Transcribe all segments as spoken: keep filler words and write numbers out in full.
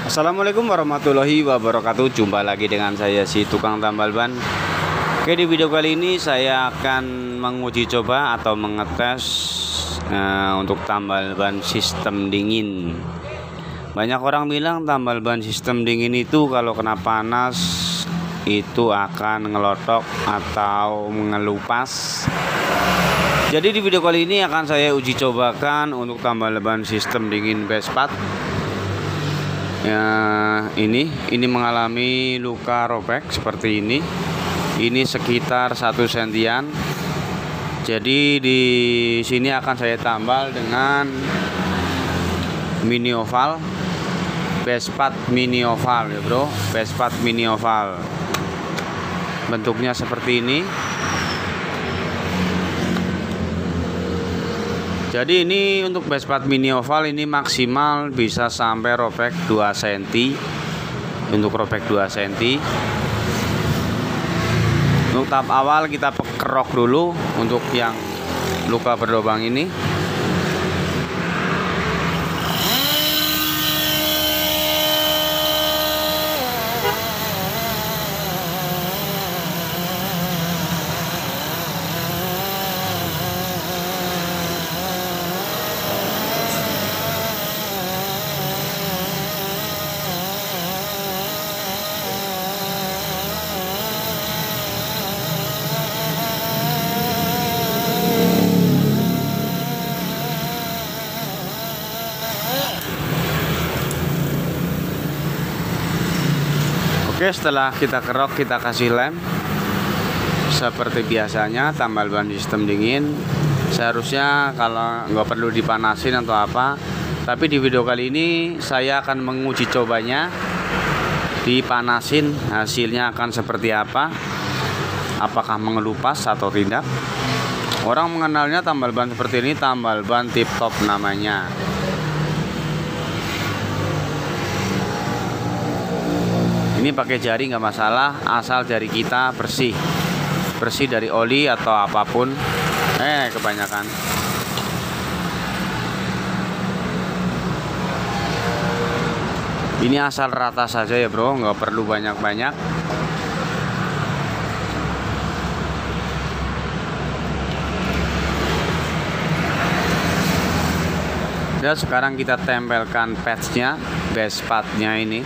Assalamualaikum warahmatullahi wabarakatuh. Jumpa lagi dengan saya, si tukang tambal ban. Oke, di video kali ini saya akan menguji coba atau mengetes uh, untuk tambal ban sistem dingin. Banyak orang bilang tambal ban sistem dingin itu kalau kena panas itu akan ngelotok atau mengelupas. Jadi di video kali ini akan saya uji cobakan untuk tambal ban sistem dingin Vespat. Ya, ini ini mengalami luka robek seperti ini. Ini sekitar satu sentian. Jadi di sini akan saya tambal dengan mini oval, Vespat mini oval ya bro, Vespat mini oval. Bentuknya seperti ini. Jadi ini untuk Vespat mini oval ini maksimal bisa sampai robek dua sentimeter. Untuk robek dua sentimeter. Untuk tahap awal kita kerok dulu untuk yang luka berlubang ini. Oke, setelah kita kerok kita kasih lem. Seperti biasanya tambal ban sistem dingin seharusnya kalau nggak perlu dipanasin atau apa. Tapi di video kali ini saya akan menguji cobanya. Dipanasin hasilnya akan seperti apa? Apakah mengelupas atau tidak? Orang mengenalnya tambal ban seperti ini tambal ban tip top namanya. Ini pakai jari nggak masalah, asal jari kita bersih, bersih dari oli atau apapun. Eh, kebanyakan. Ini asal rata saja ya bro, nggak perlu banyak-banyak. Dan sekarang kita tempelkan patchnya, Vespatnya ini.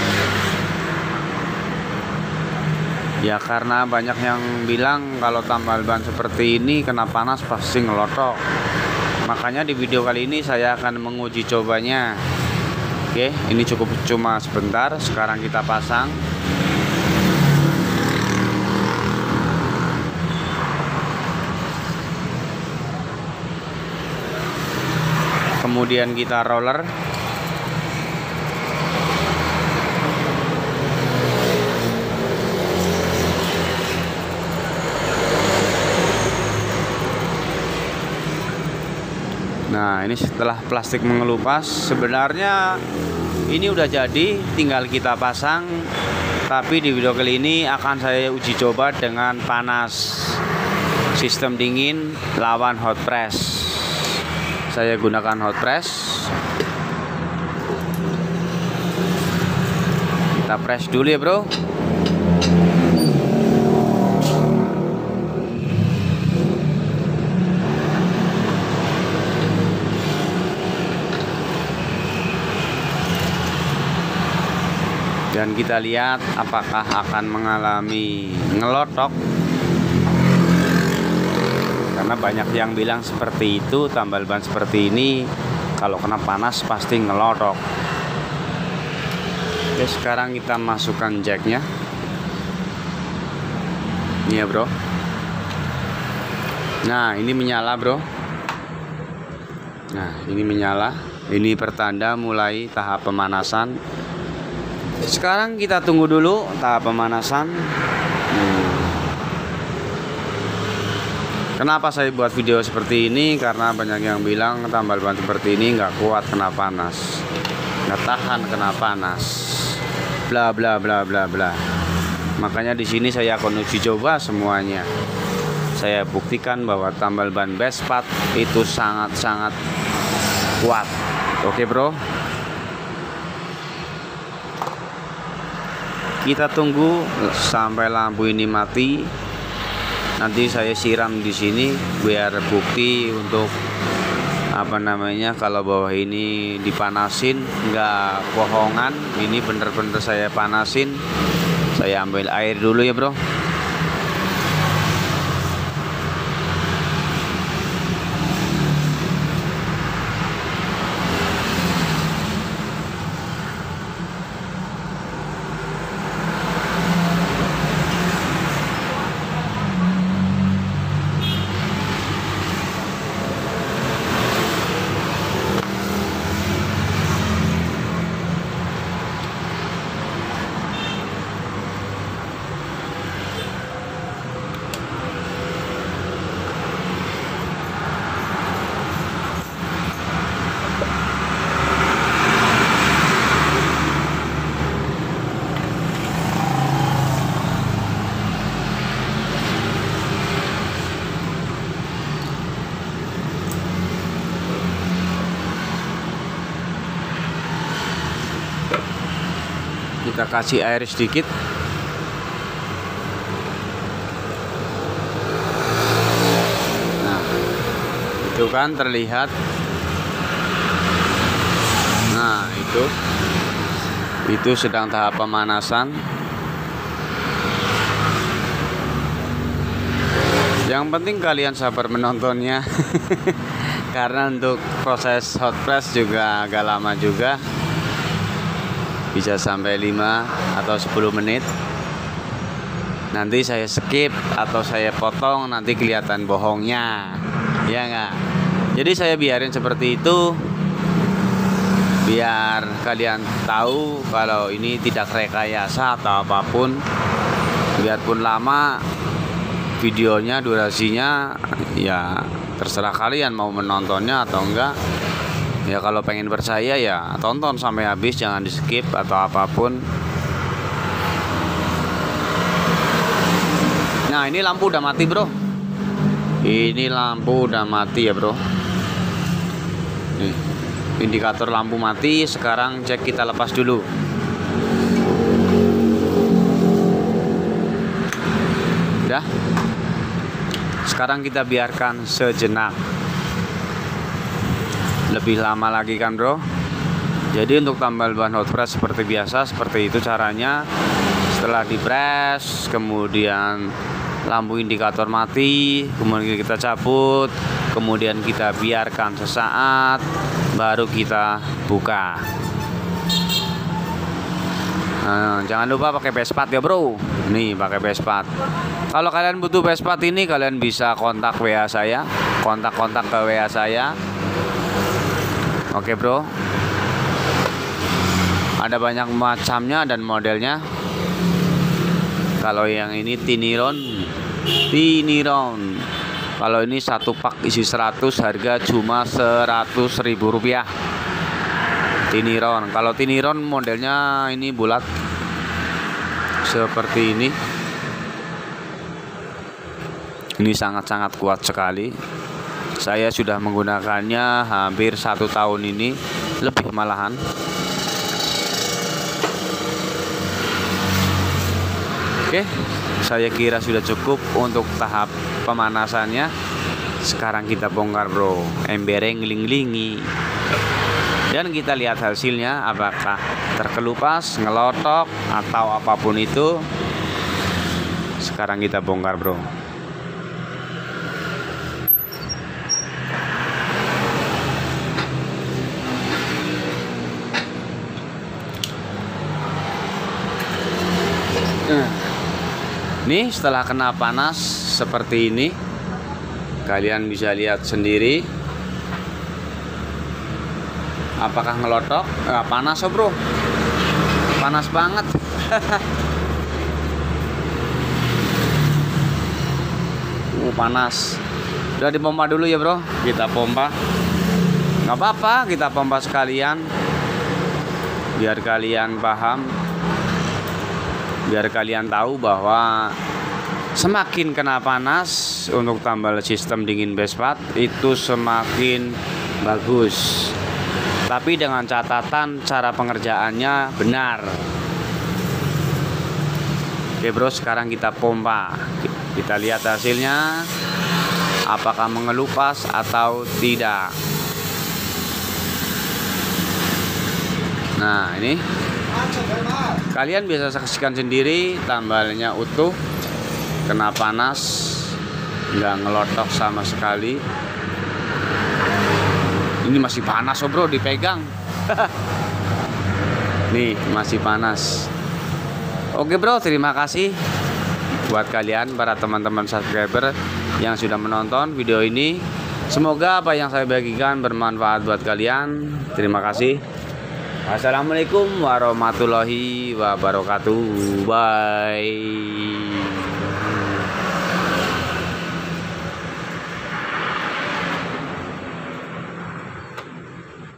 Ya karena banyak yang bilang kalau tambal ban seperti ini kena panas pasti ngelotok. Makanya di video kali ini saya akan menguji cobanya. Oke, ini cukup cuma sebentar. Sekarang kita pasang. Kemudian kita roller. Nah, ini setelah plastik mengelupas, sebenarnya ini udah jadi, tinggal kita pasang. Tapi di video kali ini akan saya uji coba dengan panas sistem dingin lawan hot press. Saya gunakan hot press. Kita press dulu ya bro. Dan kita lihat apakah akan mengalami ngelotok. Karena banyak yang bilang seperti itu, tambal ban seperti ini kalau kena panas pasti ngelotok. Oke, sekarang kita masukkan jacknya. Ini ya bro. Nah, ini menyala bro. Nah, ini menyala. Ini pertanda mulai tahap pemanasan. Sekarang kita tunggu dulu tahap pemanasan. hmm. Kenapa saya buat video seperti ini? Karena banyak yang bilang tambal ban seperti ini nggak kuat kena panas, nggak tahan kena panas, bla bla bla bla bla. Makanya di sini saya akan uji coba semuanya. Saya buktikan bahwa tambal ban Vespat itu sangat-sangat kuat. Oke bro. Kita tunggu sampai lampu ini mati. Nanti saya siram di sini biar bukti untuk apa namanya, kalau bawah ini dipanasin nggak bohongan. Ini bener-bener saya panasin. Saya ambil air dulu ya bro. Kita kasih air sedikit. Nah, itu kan terlihat. Nah, itu itu sedang tahap pemanasan. Yang penting kalian sabar menontonnya. Karena untuk proses hot press juga agak lama juga. Bisa sampai lima atau sepuluh menit. Nanti saya skip atau saya potong, nanti kelihatan bohongnya, ya enggak? Jadi saya biarin seperti itu biar kalian tahu kalau ini tidak rekayasa atau apapun. Biarpun lama videonya, durasinya, ya terserah kalian mau menontonnya atau enggak. Ya kalau pengen percaya ya tonton sampai habis, jangan di skip atau apapun. Nah ini lampu udah mati bro. Ini lampu udah mati ya bro. Nih, indikator lampu mati. Sekarang cek, kita lepas dulu. Udah. Sekarang kita biarkan sejenak. Lebih lama lagi kan bro. Jadi untuk tambal ban hot press seperti biasa, seperti itu caranya. Setelah di press, kemudian lampu indikator mati, kemudian kita cabut, kemudian kita biarkan sesaat, baru kita buka. Nah, jangan lupa pakai Vespat ya bro. Nih pakai Vespat. Kalau kalian butuh Vespat ini, kalian bisa kontak W A saya, kontak-kontak ke W A saya. Oke bro, ada banyak macamnya dan modelnya. Kalau yang ini Tiniron, Tiniron. Kalau ini satu pak isi seratus, harga cuma seratus ribu rupiah. Tiniron. Kalau Tiniron modelnya ini bulat seperti ini. Ini sangat-sangat kuat sekali. Saya sudah menggunakannya hampir satu tahun ini, lebih malahan. Oke, saya kira sudah cukup untuk tahap pemanasannya. Sekarang kita bongkar bro, embernya ngeling-lingi. Dan kita lihat hasilnya, apakah terkelupas, ngelotok, atau apapun itu. Sekarang kita bongkar bro. Nih setelah kena panas seperti ini, kalian bisa lihat sendiri apakah ngelotok. Nah, panas oh bro, panas banget. uh, panas. Udah dipompa dulu ya bro, kita pompa. Nggak apa-apa, kita pompa sekalian biar kalian paham, biar kalian tahu bahwa semakin kena panas untuk tambal sistem dingin Vespat itu semakin bagus. Tapi dengan catatan cara pengerjaannya benar. Oke bro, sekarang kita pompa. Kita lihat hasilnya, apakah mengelupas atau tidak. Nah ini kalian bisa saksikan sendiri, tambalnya utuh, kena panas, nggak ngelotok sama sekali. Ini masih panas oh bro, dipegang. Nih masih panas. Oke bro, terima kasih buat kalian para teman-teman subscriber yang sudah menonton video ini. Semoga apa yang saya bagikan bermanfaat buat kalian. Terima kasih. Assalamualaikum warahmatullahi wabarakatuh. Bye.